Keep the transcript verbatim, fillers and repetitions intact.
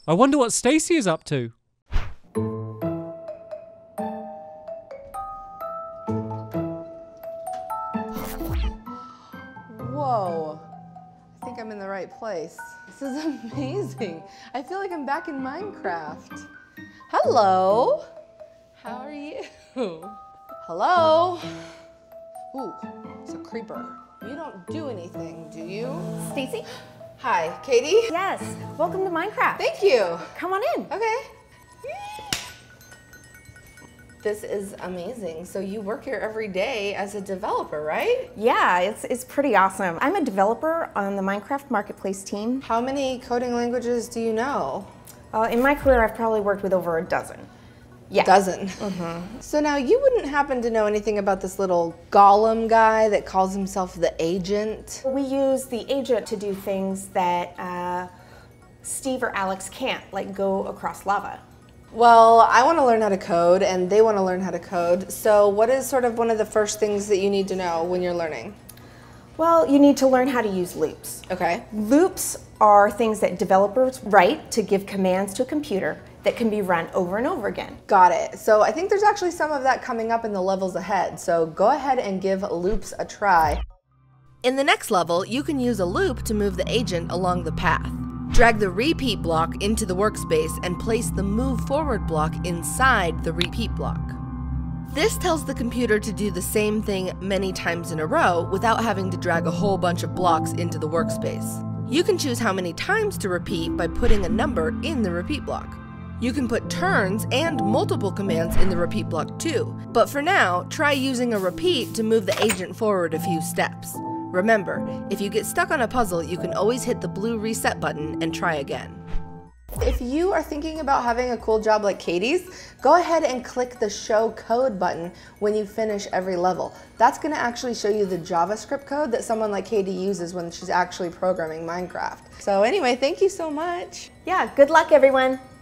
I wonder what Stacy is up to. Whoa. I think I'm in the right place. This is amazing. I feel like I'm back in Minecraft. Hello. How are you? Hello. Ooh, it's a creeper. You don't do anything, do you? Stacy? Hi, Katie? Yes, welcome to Minecraft. Thank you. Come on in. Okay. This is amazing. So you work here every day as a developer, right? Yeah, it's, it's pretty awesome. I'm a developer on the Minecraft Marketplace team. How many coding languages do you know? Uh, in my career, I've probably worked with over a dozen. Yeah. Dozen. Mm-hmm. So now you wouldn't happen to know anything about this little golem guy that calls himself the agent? We use the agent to do things that uh, Steve or Alex can't, like go across lava. Well, I want to learn how to code, and they want to learn how to code. So what is sort of one of the first things that you need to know when you're learning? Well, you need to learn how to use loops. Okay. Loops are things that developers write to give commands to a computer that can be run over and over again. Got it. So I think there's actually some of that coming up in the levels ahead. So go ahead and give loops a try. In the next level, you can use a loop to move the agent along the path. Drag the repeat block into the workspace and place the move forward block inside the repeat block. This tells the computer to do the same thing many times in a row without having to drag a whole bunch of blocks into the workspace. You can choose how many times to repeat by putting a number in the repeat block. You can put turns and multiple commands in the repeat block too, but for now, try using a repeat to move the agent forward a few steps. Remember, if you get stuck on a puzzle, you can always hit the blue reset button and try again. If you are thinking about having a cool job like Katie's, go ahead and click the Show Code button when you finish every level. That's going to actually show you the JavaScript code that someone like Katie uses when she's actually programming Minecraft. So anyway, thank you so much. Yeah, good luck everyone.